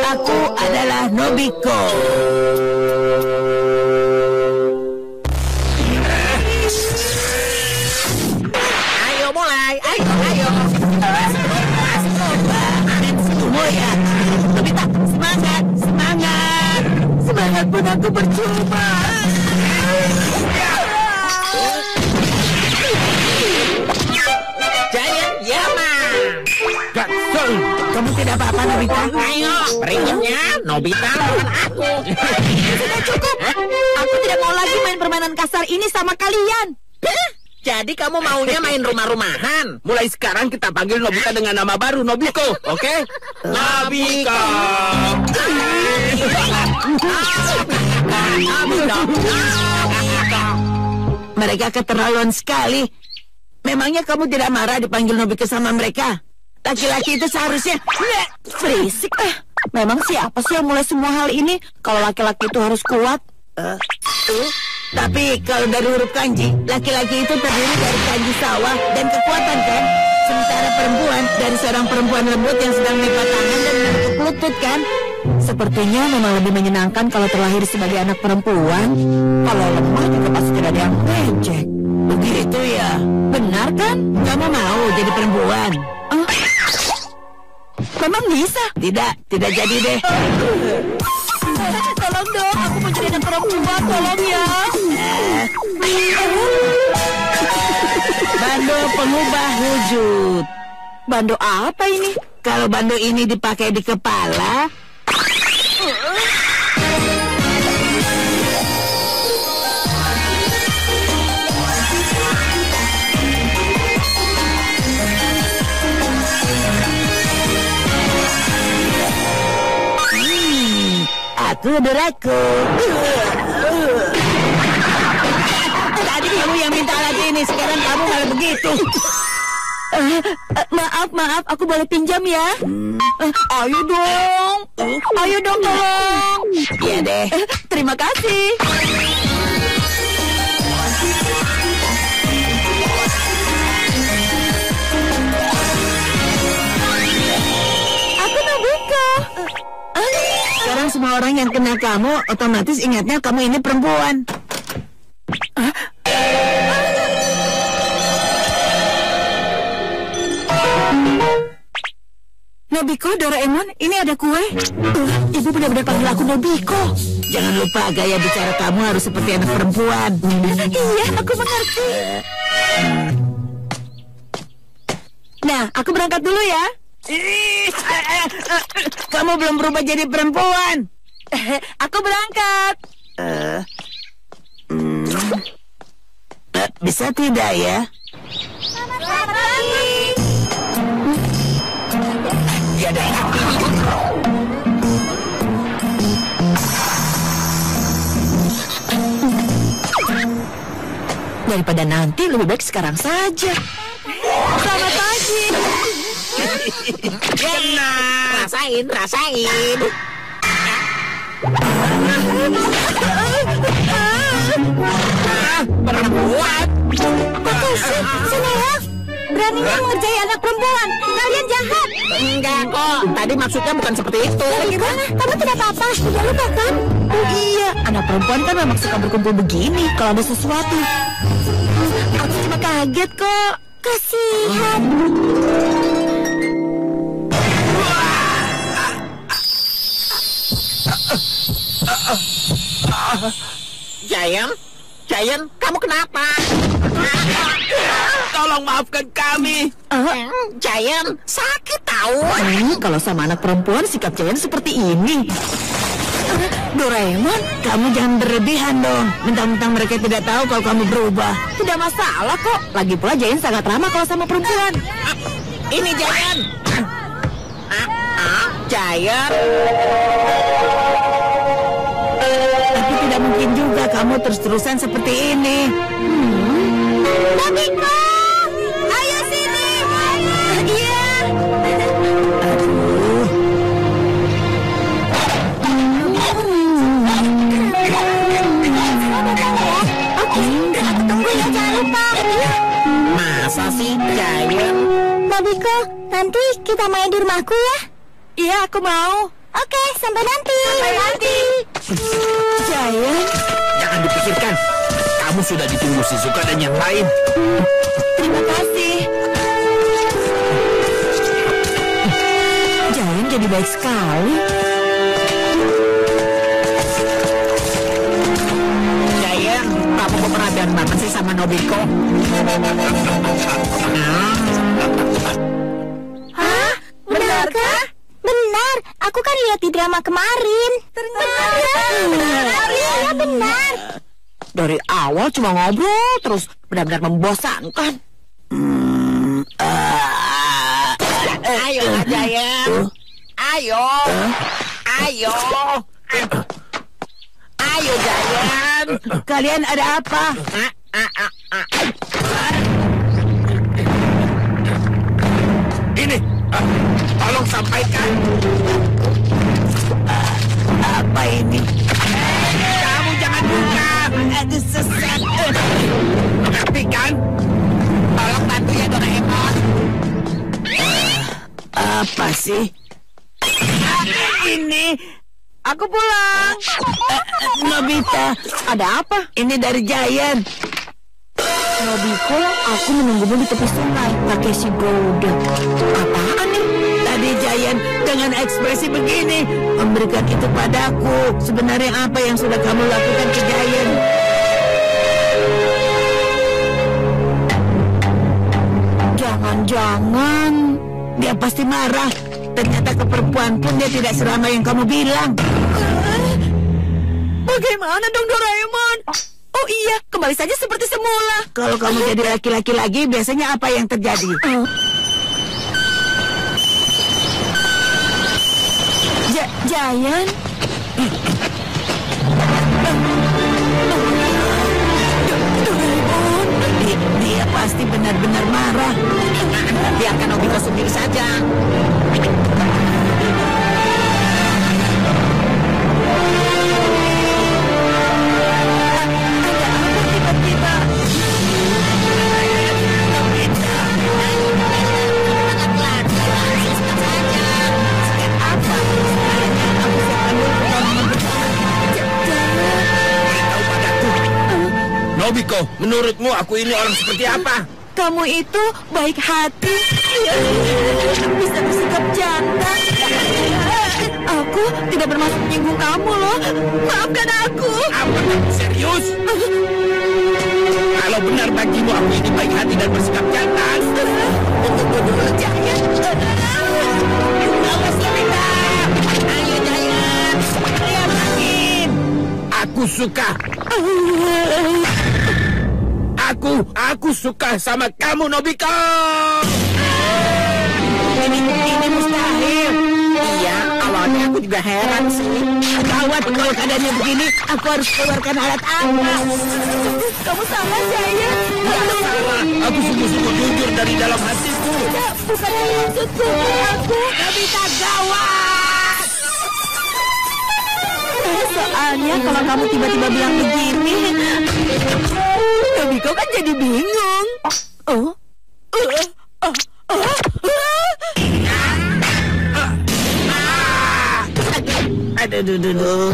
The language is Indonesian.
Aku adalah Nobiko. Ayo mulai, ayo. Ya. Nobita, semangat. Semangat pun aku percuma. Giant Yama. Gatsul, kamu tidak apa-apa, Nobita? Ayo, berikutnya Nobita lawan aku. Sudah cukup. Aku tidak mau lagi main permainan kasar ini sama kalian. Jadi kamu maunya main rumah-rumahan? Mulai sekarang kita panggil Nobita dengan nama baru, Nobiko, oke? Nobiko. Mereka keterlaluan sekali. Memangnya kamu tidak marah dipanggil Nobiko sama mereka? Laki-laki itu seharusnya Berisik. Memang siapa sih yang mulai semua hal ini? Kalau laki-laki itu harus kuat. Tapi kalau dari huruf kanji, laki-laki itu terdiri dari kanji sawah dan kekuatan, kan? Sementara perempuan dari seorang perempuan lembut yang sedang melipat tangan dan menekuk lutut, kan? Sepertinya memang lebih menyenangkan kalau terlahir sebagai anak perempuan. Kalau lemah juga pasti tidak ada yang reject. Begitu ya? Benar kan? Kamu mau jadi perempuan? Memang bisa? Tidak jadi deh. Tolong dong, aku mau jadi anak perempuan, tolong ya. Bando pengubah wujud. Bando apa ini? Kalau bando ini dipakai di kepala, aku Duraku. Tadi kamu yang minta alat ini, sekarang kamu malah begitu. Maaf, aku boleh pinjam ya? Ayo dong, tolong. Iya deh. Terima kasih. Aku Nobiko. Sekarang semua orang yang kenal kamu otomatis ingatnya kamu ini perempuan. Nobiko, Doraemon, ini ada kue. Ibu benar-benar panggil aku Nobiko. Jangan lupa gaya bicara kamu harus seperti anak perempuan. Iya, aku mengerti. Nah, aku berangkat dulu ya. Kamu belum berubah jadi perempuan. Aku berangkat. Bisa tidak ya? Selamat pagi. Ya deh. Daripada nanti, lebih baik sekarang saja. Selamat pagi. Rasain. Perempuan. Makasih, Senera. Beraninya mengerjai anak perempuan. Kalian jahat. Enggak kok, tadi maksudnya bukan seperti itu. Gimana? Kamu tidak apa-apa? Tidak lupa kan? Oh iya, anak perempuan kan memang suka berkumpul begini kalau ada sesuatu. Aku cuma kaget kok. Kasihan. Giant, kamu kenapa? Tolong maafkan kami. Giant, sakit tahu. Kalau sama anak perempuan sikap Giant seperti ini. Doraemon, Kamu jangan berlebihan dong. Mentang-mentang mereka tidak tahu kalau kamu berubah. tidak masalah kok. Lagi pula Giant sangat ramah kalau sama perempuan. Ini Giant. Giant. Tapi tidak mungkin juga kamu terus-terusan seperti ini. Nobiko, ayo sini. Iya. Oke, aku tunggu ya, jangan lupa. Masa sih Giant? Nobiko, nanti kita main di rumahku ya? Iya, aku mau. Oke, sampai nanti. Giant, Jangan dipikirkan. Kamu sudah ditunggu Shizuka dan yang lain. terima kasih. Giant jadi baik sekali. Giant, kamu kok perhatian banget sih sama Nobiko? Hah? Benarkah? Benar, aku kan lihat di drama kemarin. Benar. Iya, benar. Dari awal cuma ngobrol terus, benar-benar membosankan. Ayo lah, Giant. Ayo. Ayo, Giant. Kalian ada apa? Ini, tolong sampaikan. Apa ini? Kamu jangan buka. Aduh, sesat. Ngerti kan? Tolong bantu ya, Doraemon. Apa sih? Ini. Aku pulang. Nobita, ada apa? Ini dari Giant. Nobiko, aku menunggumu di tepi sungai. Takeshi Gouda. Apaan nih? Tadi Giant dengan ekspresi begini memberikan itu padaku. Sebenarnya apa yang sudah kamu lakukan ke Giant? Jangan-jangan dia pasti marah. Ternyata ke perempuan pun dia tidak seramai yang kamu bilang. Bagaimana dong Doraemon? Oh iya, kembali saja seperti semula. Kalau kamu jadi laki-laki lagi, biasanya apa yang terjadi? Giant? Dia pasti benar-benar marah. Biarkan Nobiko sendiri saja. Nobiko, menurutmu aku ini orang seperti apa? Kamu itu baik hati, bisa bersikap jantan. Aku tidak bermaksud menyinggung kamu loh. Maafkan aku. Apa kamu serius? Kalau benar bagimu aku ini baik hati dan bersikap jantan. Tunggu dulu, Giant. Awas, Nobita. Ayo, Giant. Lihat lagi. Aku suka. Aku suka sama kamu, Nobiko. Ini mustahil. Iya, awalnya aku juga heran sih. Gawat, kalau keadaannya begini, aku harus keluarkan alat apa? Kamu salah, Giant. Tidak salah. Aku sungguh-sungguh jujur dari dalam hatiku. Bukan yang maksudku. Aku Nobita, gawat! soalnya kalau kamu tiba-tiba bilang begini, Nobiko kan jadi bingung. Aduh.